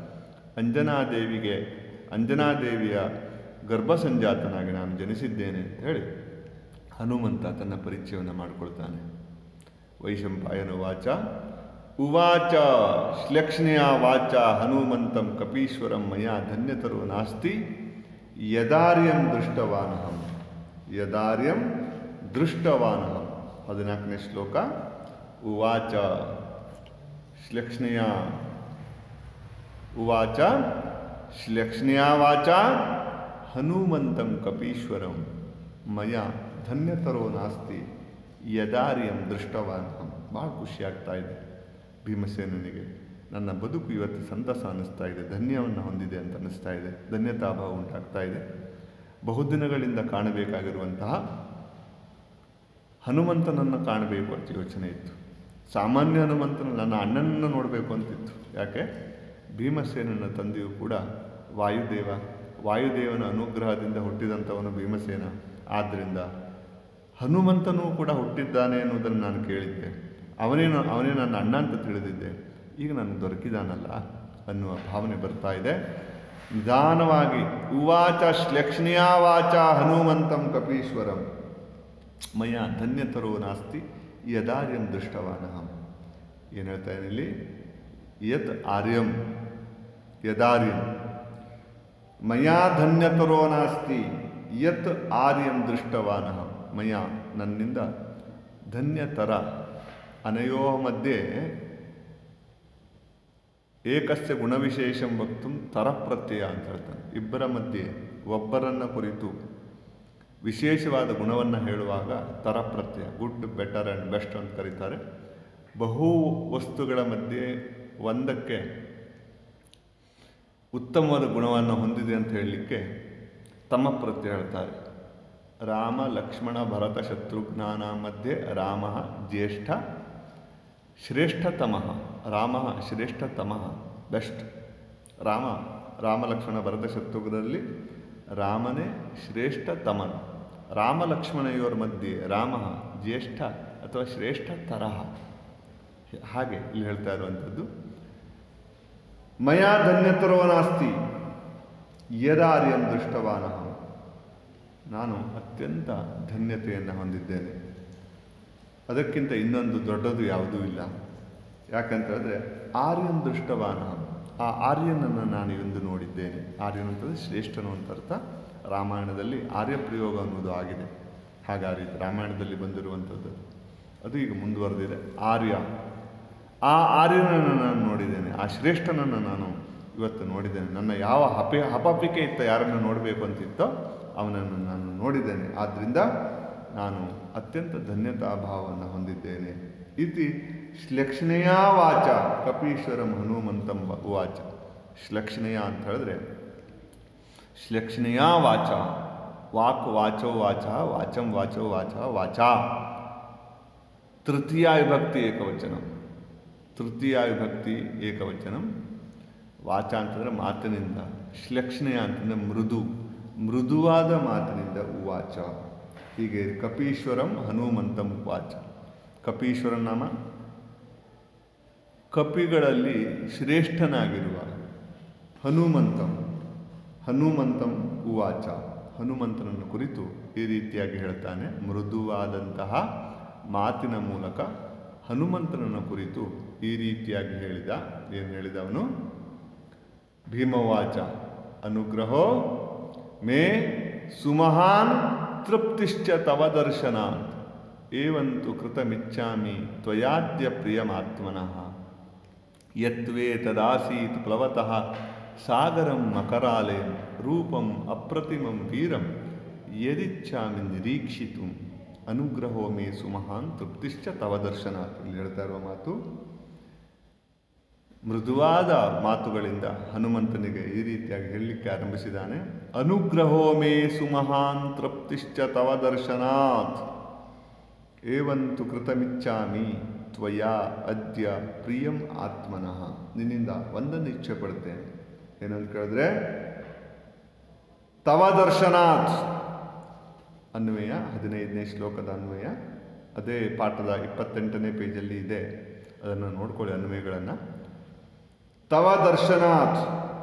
ಅಂಜನಾದೇವಿಯ ಗರ್ಭಸಂಜಾತನಾಗಿ ನಾನು ಜನಿಸಿದ್ದೇನೆ ಅಂತ ಹೇಳಿ ಹನುಮಂತ ತನ್ನ ಪರಿಚಯವನ್ನು ಮಾಡಿಕೊಳ್ತಾನೆ. ವೈಶಂಪಾಯನ ವಾಚ ಉವಾಚ ಶ್ಲಕ್ಷ್ಣೆಯ ವಾಚ ಹನುಮಂತಂ ಕಪೀಶ್ವರಂ ಮಯ ಧನ್ಯತರೋ ನಾಸ್ತಿ ಯದಾರ್ಯಂ ದೃಷ್ಟವಾನಹಂ. ಯದಾರ್ಯಂ ದೃಷ್ಟವಾನಹಂ. 14ನೇ ಶ್ಲೋಕ. ಉವಾಚ ಶ್ಲಕ್ಷ್ಣೆಯ ಉವಾಚ ಶ್ಲಕ್ಷ್ಣೆಯ ವಾಚ ಹನುಮಂತಂ ಕಪೀಶ್ವರಂ ಮಯ ಧನ್ಯತರೋ ನಾಸ್ತಿ ಯದಾರ್ಯಂ ದೃಷ್ಟವಾನಹಂ. ಭಾಳ ಖುಷಿಯಾಗ್ತಾ ಇದೆ ಭೀಮಸೇನನಿಗೆ. ನನ್ನ ಬದುಕು ಇವತ್ತು ಸಂತಸ ಅನ್ನಿಸ್ತಾ ಇದೆ, ಧನ್ಯವನ್ನು ಹೊಂದಿದೆ ಅಂತ ಅನ್ನಿಸ್ತಾ ಇದೆ, ಧನ್ಯತಾಭಾವ ಉಂಟಾಗ್ತಾ ಇದೆ. ಬಹುದಿನಗಳಿಂದ ಕಾಣಬೇಕಾಗಿರುವಂತಹ ಹನುಮಂತನನ್ನು ಕಾಣಬೇಕು ಅಂತ ಯೋಚನೆ ಇತ್ತು. ಸಾಮಾನ್ಯ ಹನುಮಂತನ ನನ್ನ ಅಣ್ಣನನ್ನು ನೋಡಬೇಕು ಅಂತಿತ್ತು. ಯಾಕೆ? ಭೀಮಸೇನನ ತಂದೆಯು ಕೂಡ ವಾಯುದೇವನ ಅನುಗ್ರಹದಿಂದ ಹುಟ್ಟಿದಂಥವನು ಭೀಮಸೇನ. ಆದ್ದರಿಂದ ಹನುಮಂತನೂ ಕೂಡ ಹುಟ್ಟಿದ್ದಾನೆ ಅನ್ನೋದನ್ನು ನಾನು ಕೇಳಿದ್ದೆ. ಅವನೇ ನನ್ನ ಅಣ್ಣ ಅಂತ ತಿಳಿದಿದ್ದೆ. ಈಗ ನನಗೆ ದೊರಕಿದಾನಲ್ಲ ಅನ್ನುವ ಭಾವನೆ ಬರ್ತಾ ಇದೆ. ನಿಧಾನವಾಗಿ ಉವಾಚ ಶ್ಲಕ್ಷ್ಣೆಯ ವಾಚ ಹನುಮಂತಂ ಕಪೀಶ್ವರಂ ಮಯ ಧನ್ಯತರೋ ನಾಸ್ತಿ ಯದಾರ್ಯಂ ದೃಷ್ಟವಾನಹಂ. ಏನು ಹೇಳ್ತಾ ಇಲ್ಲಿ? ಯತ್ ಆರ್ಯಂ ಯದಾರ್ಯಂ ಮಯಾ ಧನ್ಯತರೋ ನಾಸ್ತಿ ಯತ್ ಆರ್ಯಂ ದೃಷ್ಟವಾನಹಂ. ಮಯ ನನ್ನಿಂದ ಧನ್ಯತರ ಅನಯೋ ಮಧ್ಯೆ ಏಕಸ್ಯ ಗುಣವಿಶೇಷಂ ವಕ್ತು ತರ ಪ್ರತ್ಯಯ ಅಂತ ಹೇಳ್ತಾನೆ. ಇಬ್ಬರ ಮಧ್ಯೆ ಒಬ್ಬರನ್ನು ಕುರಿತು ವಿಶೇಷವಾದ ಗುಣವನ್ನು ಹೇಳುವಾಗ ತರ ಪ್ರತ್ಯಯ, ಗುಡ್, ಬೆಟರ್ ಆ್ಯಂಡ್ ಬೆಸ್ಟ್ ಅಂತ ಕರೀತಾರೆ. ಬಹು ವಸ್ತುಗಳ ಮಧ್ಯೆ ಒಂದಕ್ಕೆ ಉತ್ತಮವಾದ ಗುಣವನ್ನು ಹೊಂದಿದೆ ಅಂತ ಹೇಳಲಿಕ್ಕೆ ತಮ ಪ್ರತ್ಯಯ ಹೇಳ್ತಾರೆ. ರಾಮ ಲಕ್ಷ್ಮಣ ಭರತ ಶತ್ರುಘ್ನಾನ ಮಧ್ಯೆ ರಾಮ ಜ್ಯೇಷ್ಠ ಶ್ರೇಷ್ಠತಮಃ. ರಾಮ ಶ್ರೇಷ್ಠತಮಃ, ಬೆಸ್ಟ್. ರಾಮ ಲಕ್ಷ್ಮಣ ಭರತ ಶತ್ರುಘ್ನಲ್ಲಿ ರಾಮನೇ ಶ್ರೇಷ್ಠತಮನು. ರಾಮ ಲಕ್ಷ್ಮಣೆಯವರ ಮಧ್ಯೆ ರಾಮ ಜ್ಯೇಷ್ಠ ಅಥವಾ ಶ್ರೇಷ್ಠ ತರಹ. ಹಾಗೆ ಇಲ್ಲಿ ಹೇಳ್ತಾ ಇರುವಂಥದ್ದು. ಮಯಾ ಧನ್ಯತರೋ ನಾಸ್ತಿ ಯದಾರ್ಯಂ ದೃಷ್ಟವಾನಃ. ನಾನು ಅತ್ಯಂತ ಧನ್ಯತೆಯನ್ನು ಹೊಂದಿದ್ದೇನೆ. ಅದಕ್ಕಿಂತ ಇನ್ನೊಂದು ದೊಡ್ಡದು ಯಾವುದೂ ಇಲ್ಲ. ಯಾಕಂತಂದರೆ ಆರ್ಯನ್ ದೃಷ್ಟವಾನಃ. ಆ ಆರ್ಯನನ್ನು ನಾನು ಇಂದು ನೋಡಿದ್ದೇನೆ. ಆರ್ಯನ್ ಅಂತಂದರೆ ಶ್ರೇಷ್ಠನು ಅಂತ ಅರ್ಥ. ರಾಮಾಯಣದಲ್ಲಿ ಆರ್ಯ ಪ್ರಯೋಗ ಅನ್ನೋದು ಆಗಿದೆ. ಹಾಗಾಗಿ ರಾಮಾಯಣದಲ್ಲಿ ಬಂದಿರುವಂಥದ್ದು ಅದು ಈಗ ಮುಂದುವರೆದಿದೆ. ಆರ್ಯ, ಆ ಆರ್ಯನನ್ನು ನಾನು ನೋಡಿದ್ದೇನೆ. ಆ ಶ್ರೇಷ್ಠನನ್ನು ನಾನು ಇವತ್ತು ನೋಡಿದ್ದೇನೆ. ನನ್ನ ಯಾವ ಹಪಾಪಿಕೆ ಇತ್ತ ಯಾರನ್ನು ನೋಡಬೇಕು ಅಂತಿತ್ತೋ ಅವನನ್ನು ನಾನು ನೋಡಿದ್ದೇನೆ. ಆದ್ದರಿಂದ ನಾನು ಅತ್ಯಂತ ಧನ್ಯತಾಭಾವವನ್ನು ಹೊಂದಿದ್ದೇನೆ. ಇತಿ ಶ್ಲಕ್ಷ್ಣೆಯ ವಾಚ ಕಪೀಶ್ವರಂ ಹನುಮಂತಂ ಉವಾಚ. ಶ್ಲಕ್ಷ್ಣೆಯ ಅಂತ ಹೇಳಿದ್ರೆ ಶ್ಲಕ್ಷ್ಣೆಯ ವಾಚ, ವಾಕ್ ವಾಚೋ ವಾಚ, ವಾಚಂ ವಾಚೋ ವಾಚ, ವಾಚ ತೃತೀಯ ವಿಭಕ್ತಿ ಏಕವಚನ. ತೃತೀಯ ವಿಭಕ್ತಿ ಏಕವಚನಂ. ವಾಚ ಅಂತಂದರೆ ಮಾತಿನಿಂದ, ಶ್ಲಕ್ಷ್ಣೆಯ ಅಂತಂದರೆ ಮೃದುವಾದ ಮಾತಿನಿಂದ ಉವಾಚ. ಹೀಗೆ ಕಪೀಶ್ವರಂ ಹನುಮಂತಂ ಉವಾಚ. ಕಪೀಶ್ವರನ ನಾಮ ಕಪಿಗಳಲ್ಲಿ ಶ್ರೇಷ್ಠನಾಗಿರುವ ಹನುಮಂತಂ ಉವಾಚ. ಹನುಮಂತನನ್ನು ಕುರಿತು ಈ ರೀತಿಯಾಗಿ ಹೇಳ್ತಾನೆ. ಮೃದುವಾದಂತಹ ಮಾತಿನ ಮೂಲಕ ಹನುಮಂತನನ್ನು ಕುರಿತು ಈ ರೀತಿಯಾಗಿ ಹೇಳಿದ. ಏನು ಹೇಳಿದ ಅವನು? ಭೀಮವಾಚ ಅನುಗ್ರಹೋ ಮೇ ಸುಮಹಾನ್ ತೃಪ್ತಿಶ್ಚ ತವ ದರ್ಶನಾತ್ ಏವಂತು ಕೃತಮಿಚ್ಛಾಮಿ ತ್ವಯಾದ್ಯ ಪ್ರಿಯಮಾತ್ಮನಃ ಯತ್ವೇ ತದಾಸೀತ್ ಪ್ಲವತಃ ಸಾಗರಂ ಮಕರಾಲೆ ರೂಪಂ ಅಪ್ರತಿಮಂ ವೀರಂ ಯದಿಚ್ಛಾಮಿ ನಿರೀಕ್ಷಿತು ಅನುಗ್ರಹೋ ಮೇ ಸುಮಹಾನ್ ತೃಪ್ತಿಶ್ಚ ತವ ದರ್ಶನಾತ್. ಇಲ್ಲಿ ಹೇಳ್ತಾ ಇರುವ ಮಾತು ಮೃದುವಾದ ಮಾತುಗಳಿಂದ ಹನುಮಂತನಿಗೆ ಈ ರೀತಿಯಾಗಿ ಹೇಳಲಿಕ್ಕೆ ಆರಂಭಿಸಿದ್ದಾನೆ. ಅನುಗ್ರಹೋ ಮೇ ಸುಮಹಾನ್ ತೃಪ್ತಿಶ್ಚ ತವ ದರ್ಶನಾತ್ ಏವಂತು ಕೃತಮಿಚ್ಛಾಮಿ ತ್ವಯಾ ಅದ್ಯ ಪ್ರಿಯಂ ಆತ್ಮನಃ. ನಿನ್ನಿಂದ ಒಂದನ್ನು ಇಚ್ಛೆ ಪಡ್ತೇನೆ. ಏನಂತ ಕೇಳಿದ್ರೆ ತವ ದರ್ಶನಾತ್ ಅನ್ವಯ 15ನೇ ಶ್ಲೋಕದ ಅನ್ವಯ ಅದೇ ಪಾಠದ 28ನೇ ಪೇಜಲ್ಲಿ ಇದೆ, ಅದನ್ನು ನೋಡ್ಕೊಳ್ಳಿ ಅನ್ವಯಗಳನ್ನು. ತವ ದರ್ಶನಾತ್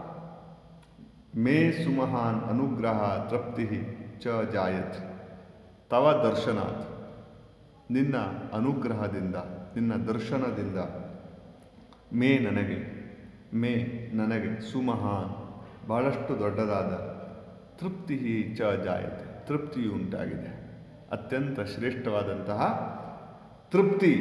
ಮೇ ಸುಮಹಾನ್ ಅನುಗ್ರಹ ತೃಪ್ತಿ ಚ ಜಾಯತ್. ತವ ದರ್ಶನಾತ್ ನಿನ್ನ ಅನುಗ್ರಹದಿಂದ, ನಿನ್ನ ದರ್ಶನದಿಂದ ಮೇ ನನಗೆ ಸುಮಹಾನ್ ಬಹಳಷ್ಟು ದೊಡ್ಡದಾದ ತೃಪ್ತಿ ಚ ಜಾಯತೆ ತೃಪ್ತಿಯು ಉಂಟಾಗಿದೆ. ಅತ್ಯಂತ ಶ್ರೇಷ್ಠವಾದಂತಹ ತೃಪ್ತಿ,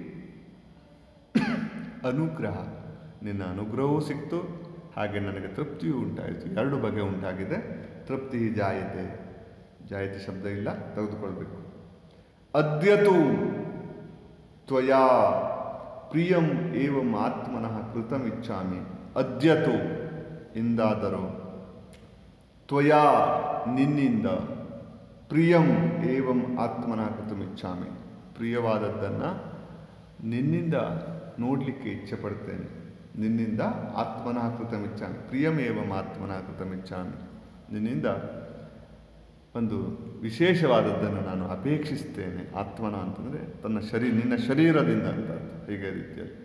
ಅನುಗ್ರಹ, ನಿನ್ನ ಅನುಗ್ರಹವೂ ಸಿಕ್ತು, ಹಾಗೆ ನನಗೆ ತೃಪ್ತಿಯೂ ಉಂಟಾಯಿತು. ಎರಡು ಬಗೆ ಉಂಟಾಗಿದೆ. ತೃಪ್ತಿ ಜಾಯತೆ, ಜಾಯತೆ ಶಬ್ದ ಇಲ್ಲ, ತೆಗೆದುಕೊಳ್ಬೇಕು. ಅದ್ಯತು ತ್ವಯಾ ಪ್ರಿಯಂ ಏವಂ ಆತ್ಮನಃ ಕೃತಮಿಚ್ಛಾಮಿ. ಅದ್ಯತು ಇಂದಾದರೂ, ತ್ವಯಾ ನಿನ್ನಿಂದ, ಪ್ರಿಯಂ ಏವಂ ಆತ್ಮನಃ ಕೃತಮಿಚ್ಛಾಮಿ ಪ್ರಿಯವಾದದ್ದನ್ನು ನಿನ್ನಿಂದ ನೋಡಲಿಕ್ಕೆ ಇಚ್ಛೆ ಪಡ್ತೇನೆ. ನಿನ್ನಿಂದ ಆತ್ಮನಃ ಕೃತಮಿಚ್ಛಾಮಿ ಪ್ರಿಯಂ ಏವಂ ಆತ್ಮನಃ ಕೃತಮಿಚ್ಛಾಮಿ. ನಿನ್ನಿಂದ ಒಂದು ವಿಶೇಷವಾದದ್ದನ್ನು ನಾನು ಅಪೇಕ್ಷಿಸ್ತೇನೆ. ಆತ್ಮನ ಅಂತಂದರೆ ನಿನ್ನ ಶರೀರದಿಂದ ಅಂತ ಹೀಗೆ ರೀತಿಯಲ್ಲಿ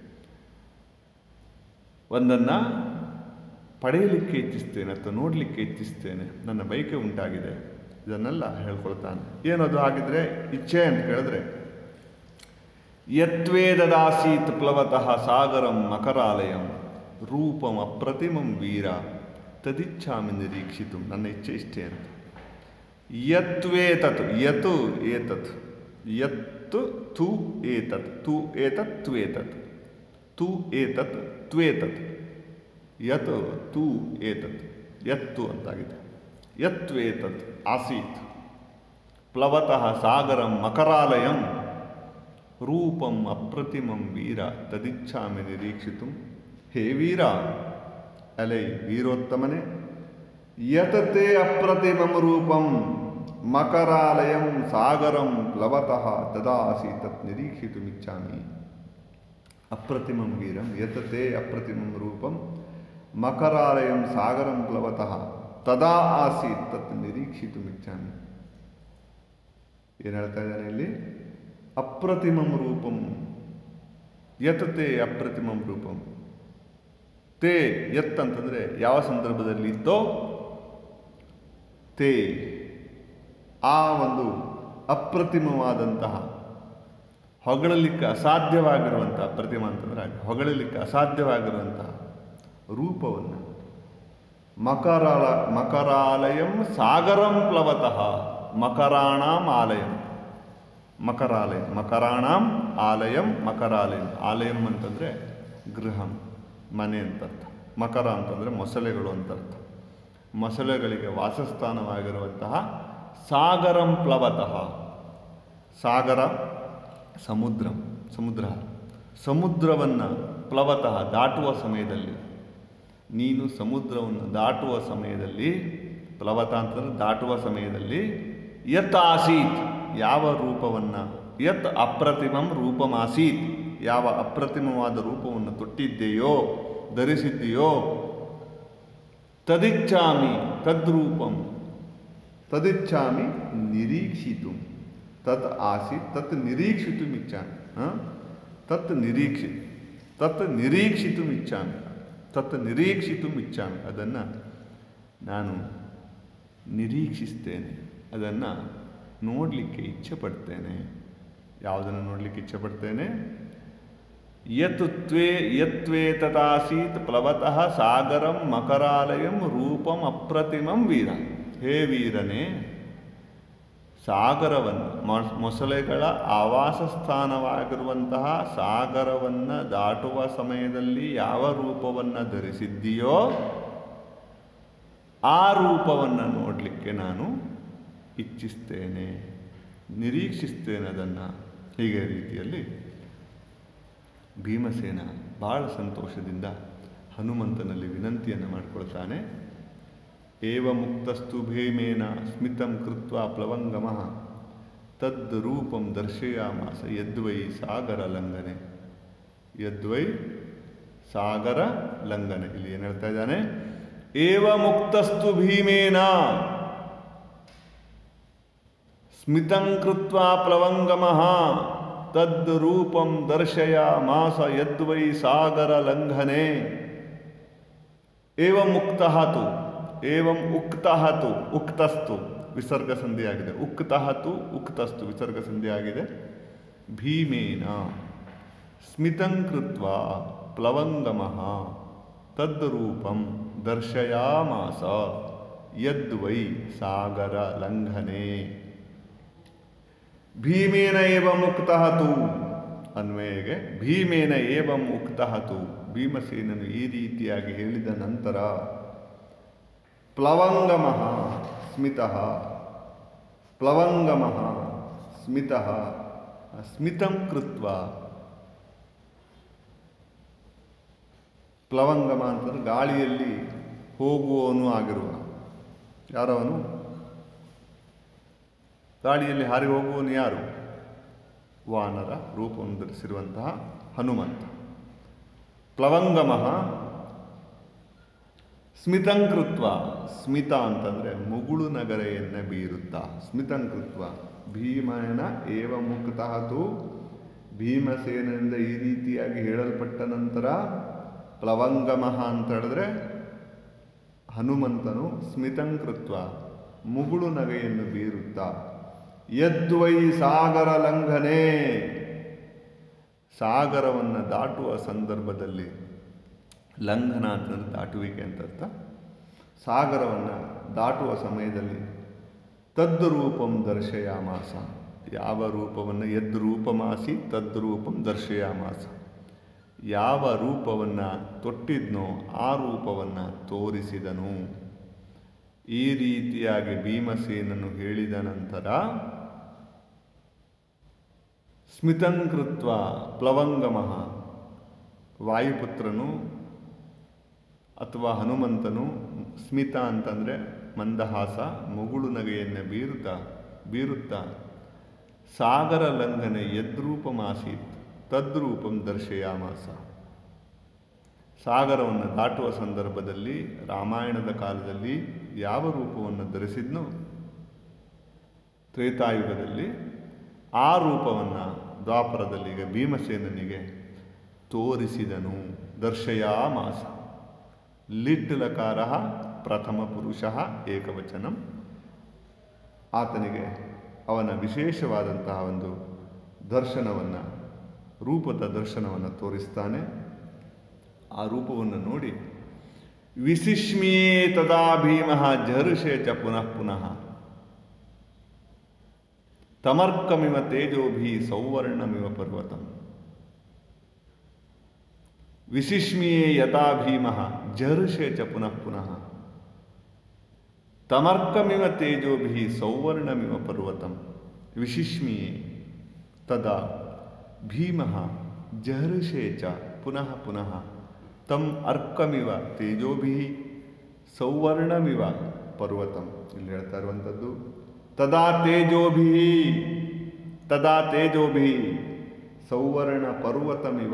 ಒಂದನ್ನು ಪಡೆಯಲಿಕ್ಕೆ ಇಚ್ಛಿಸ್ತೇನೆ ಅಥವಾ ನೋಡಲಿಕ್ಕೆ ಇಚ್ಛಿಸ್ತೇನೆ, ನನ್ನ ಬಯಕೆ ಉಂಟಾಗಿದೆ. ಇದನ್ನೆಲ್ಲ ಹೇಳ್ಕೊಳ್ತಾನೆ. ಏನದು ಹಾಗಿದ್ರೆ ಇಚ್ಛೆ ಅಂತ ಕೇಳಿದ್ರೆ, ಯತ್ವೇದದಾಸೀತ್ ಪ್ಲವತಃ ಸಾಗರಂ ಮಕರಾಲಯಂ ರೂಪಂ ಅಪ್ರತಿಮಂ ವೀರ ತದಿಚ್ಛಾಮಿ ನಿರೀಕ್ಷಿತು. ನನ್ನ ಇಚ್ಛೆ ಇಷ್ಟೇ ಅಂತ. ಯತ್ವೇತತ್ ಯತು ಏತತ್ ಯತ್ತು ತು ಏತತ್ ತು ಏತತ್ ತ್ವೇತತ್ ತು ಏತತ್ ತ್ವೇತತ್ ಯತ್ ತು ಏತತ್ ಯತ್ತು ಅಂತಾಗಿದೆ. ಯತ್ವೇತತ್ ಆಸೀತ್ ಪ್ಲವತಃ ಸಾಗರಂ ಮಕರಾಲಯಂ ರೂಪಂ ಅಪ್ರತಿಮಂ ವೀರ ತದಿಚ್ಛಾಮಿ ನಿರೀಕ್ಷಿತು. ಹೇ ವೀರ, ಅಲೈ ವೀರೋತ್ತಮನೆ, ಯತತೆ ಅಪ್ರತಿಮಂ ರೂಪಂ ಮಕರಾಲಯಂ ಸಾಗರಂ ಪ್ಲವತಃ ತದಾ ಆಸೀತ್ ತತ್ ನಿರೀಕ್ಷಿತುಮಿಚ್ಛಾಮಿ. ಅಪ್ರತಿಮಂ ವೀರಂ ಯತತೆ ಅಪ್ರತಿಮಂ ರೂಪಂ ಮಕರಾಲಯಂ ಸಾಗರಂ ಪ್ಲವತಃ ತದಾ ಆಸೀತ್ ತತ್ ನಿರೀಕ್ಷಿತುಮಿಚ್ಛಾಮಿ. ಏನು ಹೇಳ್ತಾ ಇದ್ದಾನೆ ಇಲ್ಲಿ? ಅಪ್ರತಿಮಂ ರೂಪಂ, ಯತತೆ ಅಪ್ರತಿಮಂ ರೂಪಂ. ತೇ ಯತ್ ಅಂತಂದರೆ ಯಾವ ಸಂದರ್ಭದಲ್ಲಿ ಇತ್ತೋ, ತೇ ಆ ಒಂದು ಅಪ್ರತಿಮವಾದಂತಹ, ಹೊಗಳಲಿಕ್ಕೆ ಅಸಾಧ್ಯವಾಗಿರುವಂತಹ, ಪ್ರತಿಮ ಅಂತಂದರೆ ಹೊಗಳಲಿಕ್ಕೆ ಅಸಾಧ್ಯವಾಗಿರುವಂತಹ ರೂಪವನ್ನು ಮಕರಾಲಯಂ ಸಾಗರಂ ಪ್ಲವತಃ ಮಕರಾಣಾಂ ಆಲಯಂ ಮಕರಾಣಾಂ ಆಲಯಂ ಮಕರಾಲಯಂ. ಆಲಯಂ ಅಂತಂದರೆ ಗೃಹಂ, ಮನೆ ಅಂತರ್ಥ. ಮಕರ ಅಂತಂದರೆ ಮೊಸಳೆಗಳು ಅಂತರ್ಥ. ಮೊಸಳೆಗಳಿಗೆ ವಾಸಸ್ಥಾನವಾಗಿರುವಂತಹ ಸಾಗರಂ ಪ್ಲವತಃ. ಸಾಗರ ಸಮುದ್ರವನ್ನು ಪ್ಲವತಃ ದಾಟುವ ಸಮಯದಲ್ಲಿ, ನೀನು ಸಮುದ್ರವನ್ನು ದಾಟುವ ಸಮಯದಲ್ಲಿ, ಪ್ಲವತ ಅಂತಂದರೆ ದಾಟುವ ಸಮಯದಲ್ಲಿ, ಯತ್ ಆಸೀತ್ ಯಾವ ರೂಪವನ್ನು, ಯತ್ ಅಪ್ರತಿಮಂ ರೂಪಮಾಸೀತ್ ಯಾವ ಅಪ್ರತಿಮವಾದ ರೂಪವನ್ನು ತೊಟ್ಟಿದ್ದೆಯೋ, ಧರಿಸಿದ್ದೀಯೋ, ತದಿಚ್ಛಾಮಿ ತದ್ರೂಪಂ ತದಿಚ್ಛಾಮಿ ನಿರೀಕ್ಷಿತು. ತತ್ ಆಸೀತ್ ತತ್ ನಿರೀಕ್ಷಿತುಮಿಚ್ಛಾಮಿ. ತತ್ ನಿರೀಕ್ಷಿತುಮಿಚ್ಛಾಮಿ. ಅದನ್ನು ನಾನು ನಿರೀಕ್ಷಿಸ್ತೇನೆ, ಅದನ್ನು ನೋಡಲಿಕ್ಕೆ ಇಚ್ಛೆ ಪಡ್ತೇನೆ. ಯಾವುದನ್ನು ನೋಡಲಿಕ್ಕೆ ಇಚ್ಛೆ ಪಡ್ತೇನೆ? ಯತ್ವೇ ತದಾಸೀತ್ ಪ್ಲವತಃ ಸಾಗರಂ ಮಕರಾಲಯಂ ರೂಪಂ ಅಪ್ರತಿಮಂ ವೀರ. ಹೇ ವೀರನೇ, ಸಾಗರವನ್ನು, ಮೊಸಳೆಗಳ ಆವಾಸ ಸ್ಥಾನವಾಗಿರುವಂತಹ ಸಾಗರವನ್ನು ದಾಟುವ ಸಮಯದಲ್ಲಿ ಯಾವ ರೂಪವನ್ನು ಧರಿಸಿದ್ದೀಯೋ ಆ ರೂಪವನ್ನು ನೋಡಲಿಕ್ಕೆ ನಾನು ಇಚ್ಛಿಸ್ತೇನೆ, ನಿರೀಕ್ಷಿಸ್ತೇನೆ ಅದನ್ನು. ಹೀಗೆ ರೀತಿಯಲ್ಲಿ ಭೀಮಸೇನ ಬಹಳ ಸಂತೋಷದಿಂದ ಹನುಮಂತನಲ್ಲಿ ವಿನಂತಿಯನ್ನು ಮಾಡಿಕೊಳ್ತಾನೆ. ಏವ ಮುಕ್ತಸ್ತು ಭೀಮೇನ ಸ್ಮಿತಂ ಕೃತ್ವಾ ಪ್ಲವಂಗಮಃ ತದ್ ರೂಪಂ ದರ್ಶಯಾಮಾಸ ಯದ್ವೈ ಸಾಗರ ಲಂಘನೆ. ಯದ್ವೈ ಸಾಗರ ಲಂಘನೆ. ಇಲ್ಲಿ ಏನು ಹೇಳ್ತಾ ಇದ್ದಾನೆ? ಏವ ಮುಕ್ತಸ್ತು ಭೀಮೇನ ಸ್ಮಿತಂ ಕೃತ್ವಾ ಪ್ಲವಂಗಮಃ ತದ್ ರೂಪಂ ದರ್ಶಯಾಮಾಸ ಯದ್ವೈ ಸಾಗರ ಲಂಘನೆ. ಏವಂ ಮುಕ್ತಃ ತು, ಏವಂ ಉಕ್ತಃ ತು, ಉಕ್ತಸ್ತು ವಿಸರ್ಗ ಸಂಧಿಯಾಗಿದೆ, ಉಕ್ತಃ ತು ಉಕ್ತಸ್ತು ವಿಸರ್ಗ ಸಂಧಿಯಾಗಿದೆ. ಭೀಮೇನ ಸ್ಮಿತಂ ಕೃತ್ವಾ ಪ್ಲವಂಗಮಃ ತದ್ ರೂಪಂ ದರ್ಶಯಾಮಾಸ ಯದ್ವೈ ಸಾಗರ ಲಂಘನೆ. ಭೀಮೇನ ಏವಂ ಮುಕ್ತಃ ತು ಅನ್ವಯಗೆ ಭೀಮೇನ ಏವಂ ಮುಕ್ತಃ ತು, ಭೀಮಸೇನನು ಈ ರೀತಿಯಾಗಿ ಹೇಳಿದ ನಂತರ ಪ್ಲವಂಗಮಃ ಸ್ಮಿತಃ, ಪ್ಲವಂಗಮಃ ಸ್ಮಿತಃ, ಸ್ಮಿತಂ ಕೃತ್ವಾ, ಪ್ಲವಂಗಮ ಅಂತಂದ್ರೆ ಗಾಳಿಯಲ್ಲಿ ಹೋಗುವವನು ಆಗಿರುವ, ಯಾರವನು? ಗಾಳಿಯಲ್ಲಿ ಹಾರಿ ಹೋಗುವವನು ಯಾರು? ವಾನರ ರೂಪವನ್ನು ಧರಿಸಿರುವಂತಹ ಹನುಮಂತ. ಪ್ಲವಂಗಮಃ ಸ್ಮಿತಂ ಕೃತ್ವ, ಸ್ಮಿತ ಅಂತಂದರೆ ಮುಗುಳು ನಗರೆಯನ್ನು ಬೀರುತ್ತಾ, ಸ್ಮಿತಂ ಕೃತ್ವ ಭೀಮನ ಏವ ಮುಕ್ತಃ ತು, ಭೀಮಸೇನನಿಂದ ಈ ರೀತಿಯಾಗಿ ಹೇಳಲ್ಪಟ್ಟ ನಂತರ ಪ್ಲವಂಗಮಃ ಅಂತ ಹೇಳಿದ್ರೆ ಹನುಮಂತನು ಸ್ಮಿತಂ ಕೃತ್ವ ಮುಗುಳು ನಗೆಯನ್ನು ಬೀರುತ್ತಾ ಯದ್ವೈ ಸಾಗರ ಲಂಘನೆ, ಸಾಗರವನ್ನು ದಾಟುವ ಸಂದರ್ಭದಲ್ಲಿ, ಲಂಘನ ಅಂತಂದ್ರೆ ದಾಟುವಿಕೆ ಅಂತ ಅರ್ಥ, ಸಾಗರವನ್ನು ದಾಟುವ ಸಮಯದಲ್ಲಿ ತದ್ ರೂಪಂ ದರ್ಶಯಾಮಾಸ, ಯಾವ ರೂಪವನ್ನು ಯದ್ ರೂಪಮಾಸಿ ತದ್ ರೂಪಂ ದರ್ಶಯಾಮಾಸ, ಯಾವ ರೂಪವನ್ನು ತೊಟ್ಟಿದ್ನೋ ಆ ರೂಪವನ್ನು ತೋರಿಸಿದನು. ಈ ರೀತಿಯಾಗಿ ಭೀಮಸೇನನು ಹೇಳಿದ ನಂತರ ಸ್ಮಿತಂ ಕೃತ್ವ ಪ್ಲವಂಗಮಃ, ವಾಯುಪುತ್ರನು ಅಥವಾ ಹನುಮಂತನು ಸ್ಮಿತ ಅಂತಂದರೆ ಮಂದಹಾಸ, ಮುಗುಳು ನಗೆಯನ್ನು ಬೀರುತ್ತಾ ಸಾಗರ ಲಂಘನೆ ಯದ್ರೂಪಮಾಸೀತ್ ತದ್ರೂಪಂ ದರ್ಶಯಾಮಾಸ, ಸಾಗರವನ್ನು ದಾಟುವ ಸಂದರ್ಭದಲ್ಲಿ ರಾಮಾಯಣದ ಕಾಲದಲ್ಲಿ ಯಾವ ರೂಪವನ್ನು ಧರಿಸಿದ್ನೋ ತ್ರೇತಾಯುಗದಲ್ಲಿ ಆ ರೂಪವನ್ನು ದ್ವಾಪರದಲ್ಲಿ ಈಗ ಭೀಮಸೇನನಿಗೆ ತೋರಿಸಿದನು. ದರ್ಶಯಾಮಾಸ, ಲಿಟ್ ಲಕಾರ ಪ್ರಥಮ ಪುರುಷ ಏಕವಚನಂ, ಆತನಿಗೆ ಅವನ ವಿಶೇಷವಾದಂತಹ ಒಂದು ದರ್ಶನವನ್ನು, ರೂಪದ ದರ್ಶನವನ್ನು ತೋರಿಸ್ತಾನೆ. ಆ ರೂಪವನ್ನು ನೋಡಿ ವಿಸಿಷ್ಮಿಯೇ ತದಾ ಭೀಮಃ ಜಹರ್ಷೆ ಚ ಪುನಃ ಪುನಃ ತಮರ್ಕಮಿವ ತೇಜೋಭಿ ಸೌವರ್ಣಮಿವ ಪರ್ವತಂ. ವಿಸಿಷ್ಮಿಯೇ ಯಥಾ ಭೀಮಃ ಜಹರ್ಷೆ ಚ ಪುನಃ ಪುನಃ ತಮರ್ಕಮಿವ ತೇಜೋಭಿ ಸೌವರ್ಣಮಿವ ಪರ್ವತಂ. ವಿಸಿಷ್ಮಿಯೇ ತದಾ ಭೀಮಃ ಜಹರ್ಷೆ ಚ ಪುನಃ ಪುನಃ ತಮ್ ಅರ್ಕಮಿವ ತೇಜೋಭಿ ಸೌವರ್ಣಮಿವ ಪರ್ವತಂ. ಇಲ್ಲಿ ಹೇಳ್ತಾ ಇರುವಂಥದ್ದು ತದಾ ತೇಜೋಭಿ ಸೌವರ್ಣ ಪರ್ವತಮಿವ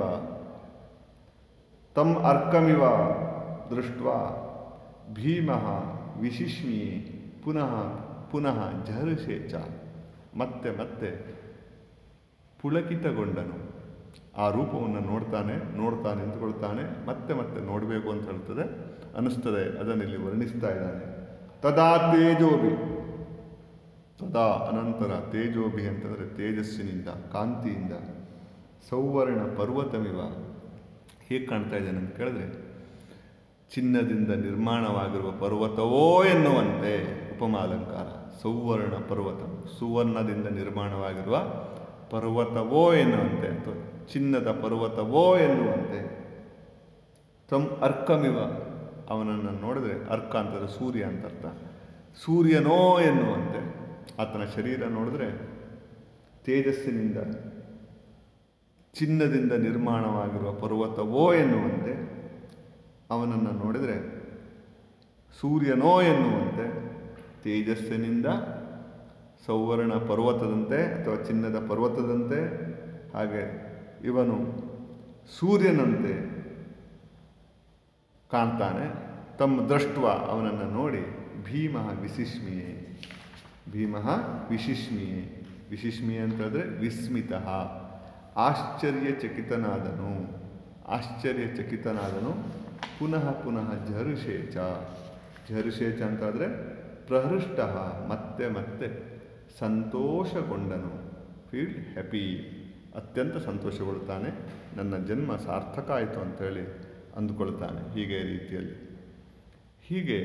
ತಮ್ ಅರ್ಕಮಿವ ದೃಷ್ಟ್ವಾ ಭೀಮಃ ವಿಶಿಷ್ಮಿಯೇ ಪುನಃ ಪುನಃ ಜಹರ್ಷೆ ಚ, ಮತ್ತೆ ಮತ್ತೆ ಪುಳಕಿತಗೊಂಡನು. ಆ ರೂಪವನ್ನು ನೋಡ್ತಾ ನಿಂತುಕೊಳ್ತಾನೆ, ಮತ್ತೆ ಮತ್ತೆ ನೋಡಬೇಕು ಅಂತ ಹೇಳ್ತದೆ ಅನ್ನಿಸ್ತದೆ. ಅದನ್ನಿಲ್ಲಿ ವರ್ಣಿಸ್ತಾ ಇದ್ದಾನೆ. ತದಾ ತೇಜೋಭಿ, ತದಾ ಅನಂತರ ತೇಜೋಭಿ ಅಂತಂದರೆ ತೇಜಸ್ಸಿನಿಂದ, ಕಾಂತಿಯಿಂದ, ಸೌವರ್ಣ ಪರ್ವತಮಿವ ಹೇಗೆ ಕಾಣ್ತಾ ಇದ್ದಾನೆ ಅಂತ ಕೇಳಿದ್ರೆ ಚಿನ್ನದಿಂದ ನಿರ್ಮಾಣವಾಗಿರುವ ಪರ್ವತವೋ ಎನ್ನುವಂತೆ ಉಪಮಾಲಂಕಾರ. ಸೌವರ್ಣ ಪರ್ವತ, ಸುವರ್ಣದಿಂದ ನಿರ್ಮಾಣವಾಗಿರುವ ಪರ್ವತವೋ ಎನ್ನುವಂತೆ ಅಥವಾ ಚಿನ್ನದ ಪರ್ವತವೋ ಎನ್ನುವಂತೆ. ತಮ್ ಅರ್ಕಮಿವ, ಅವನನ್ನು ನೋಡಿದ್ರೆ ಅರ್ಕ ಅಂತಂದರೆ ಸೂರ್ಯ ಅಂತ ಅರ್ಥ, ಸೂರ್ಯನೋ ಎನ್ನುವಂತೆ. ಆತನ ಶರೀರ ನೋಡಿದ್ರೆ ತೇಜಸ್ಸಿನಿಂದ ಚಿನ್ನದಿಂದ ನಿರ್ಮಾಣವಾಗಿರುವ ಪರ್ವತವೋ ಎನ್ನುವಂತೆ, ಅವನನ್ನು ನೋಡಿದರೆ ಸೂರ್ಯನೋ ಎನ್ನುವಂತೆ, ತೇಜಸ್ಸಿನಿಂದ ಸೌವರ್ಣ ಪರ್ವತದಂತೆ ಅಥವಾ ಚಿನ್ನದ ಪರ್ವತದಂತೆ. ಹಾಗೆ ಇವನು ಸೂರ್ಯನಂತೆ ಕಾಣ್ತಾನೆ. ತಮ್ಮ ದೃಷ್ಟ ಅವನನ್ನು ನೋಡಿ ಭೀಮ ವಿಶಿಷ್ಮಿಯೇ, ಭೀಮ ವಿಶಿಷ್ಮಿಯೇ, ವಿಶಿಷ್ಮಿಯೇ ಅಂತಂದರೆ ವಿಸ್ಮಿತ, ಆಶ್ಚರ್ಯಚಕಿತನಾದನು, ಆಶ್ಚರ್ಯಚಕಿತನಾದನು. ಪುನಃ ಪುನಃ ಝರುಷೇಚ, ಝರುಷೇಚ ಅಂತಾದರೆ ಪ್ರಹೃಷ್ಟ, ಮತ್ತೆ ಮತ್ತೆ ಸಂತೋಷಗೊಂಡನು, ಫೀಲ್ ಹ್ಯಾಪಿ, ಅತ್ಯಂತ ಸಂತೋಷಗೊಳ್ತಾನೆ. ನನ್ನ ಜನ್ಮ ಸಾರ್ಥಕ ಆಯಿತು ಅಂತೇಳಿ ಅಂದುಕೊಳ್ತಾನೆ. ಹೀಗೆ ರೀತಿಯಲ್ಲಿ ಹೀಗೆ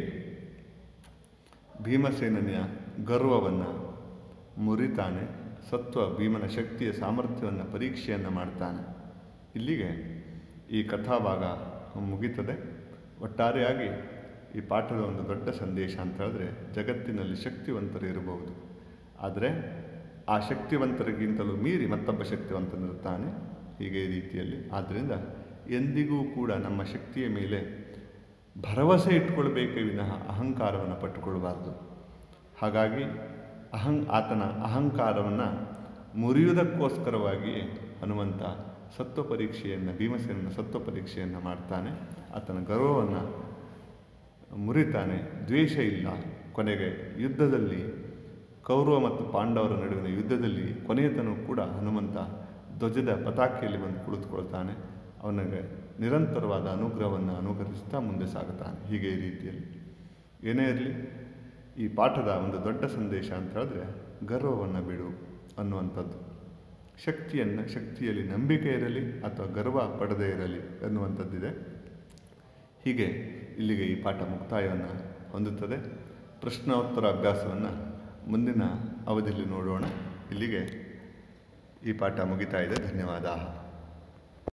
ಭೀಮಸೇನನಿಯ ಗರ್ವವನ್ನು ಮುರಿತಾನೆ. ಸತ್ವ ಭೀಮನ ಶಕ್ತಿಯ ಸಾಮರ್ಥ್ಯವನ್ನು ಪರೀಕ್ಷೆಯನ್ನು ಮಾಡ್ತಾನೆ. ಇಲ್ಲಿಗೆ ಈ ಕಥಾಭಾಗ ಮುಗೀತದೆ. ಒಟ್ಟಾರೆಯಾಗಿ ಈ ಪಾಠದ ಒಂದು ದೊಡ್ಡ ಸಂದೇಶ ಅಂತ ಹೇಳಿದ್ರೆ, ಜಗತ್ತಿನಲ್ಲಿ ಶಕ್ತಿವಂತರು ಇರಬಹುದು, ಆದರೆ ಆ ಶಕ್ತಿವಂತರಿಗಿಂತಲೂ ಮೀರಿ ಮತ್ತೊಬ್ಬ ಶಕ್ತಿವಂತನಿರುತ್ತಾನೆ. ಹೀಗೆ ಈ ರೀತಿಯಲ್ಲಿ ಆದ್ದರಿಂದ ಎಂದಿಗೂ ಕೂಡ ನಮ್ಮ ಶಕ್ತಿಯ ಮೇಲೆ ಭರವಸೆ ಇಟ್ಕೊಳ್ಬೇಕೇ ವಿನಃ ಅಹಂಕಾರವನ್ನು ಪಟ್ಟುಕೊಳ್ಳಬಾರ್ದು. ಹಾಗಾಗಿ ಆತನ ಅಹಂಕಾರವನ್ನು ಮುರಿಯುವುದಕ್ಕೋಸ್ಕರವಾಗಿಯೇ ಹನುಮಂತ ಸತ್ವ ಪರೀಕ್ಷೆಯನ್ನು, ಭೀಮಸೇನನ ಸತ್ವ ಪರೀಕ್ಷೆಯನ್ನು ಮಾಡ್ತಾನೆ. ಆತನ ಗರ್ವವನ್ನು ಮುರಿತಾನೆ. ದ್ವೇಷ ಇಲ್ಲ. ಕೊನೆಗೆ ಯುದ್ಧದಲ್ಲಿ ಕೌರವ ಮತ್ತು ಪಾಂಡವರ ನಡುವಿನ ಯುದ್ಧದಲ್ಲಿ ಕೊನೆಯತನೂ ಕೂಡ ಹನುಮಂತ ಧ್ವಜದ ಪತಾಕೆಯಲ್ಲಿ ಬಂದು ಕುಳಿತುಕೊಳ್ತಾನೆ. ಅವನಿಗೆ ನಿರಂತರವಾದ ಅನುಗ್ರಹವನ್ನು ಅನುಗ್ರಹಿಸ್ತಾ ಮುಂದೆ ಸಾಗುತ್ತಾನೆ. ಹೀಗೆ ಈ ರೀತಿಯಲ್ಲಿ ಏನೇ ಇರಲಿ, ಈ ಪಾಠದ ಒಂದು ದೊಡ್ಡ ಸಂದೇಶ ಅಂತ ಹೇಳಿದ್ರೆ ಗರ್ವವನ್ನು ಬಿಡು ಅನ್ನುವಂಥದ್ದು. ಶಕ್ತಿಯಲ್ಲಿ ನಂಬಿಕೆ ಇರಲಿ ಅಥವಾ ಗರ್ವ ಪಡದೇ ಇರಲಿ ಅನ್ನುವಂಥದ್ದಿದೆ. ಹೀಗೆ ಇಲ್ಲಿಗೆ ಈ ಪಾಠ ಮುಕ್ತಾಯವನ್ನು ಹೊಂದುತ್ತದೆ. ಪ್ರಶ್ನೋತ್ತರ ಅಭ್ಯಾಸವನ್ನು ಮುಂದಿನ ಅವಧಿಯಲ್ಲಿ ನೋಡೋಣ. ಇಲ್ಲಿಗೆ ಈ ಪಾಠ ಮುಗಿತಾ ಇದೆ. ಧನ್ಯವಾದ.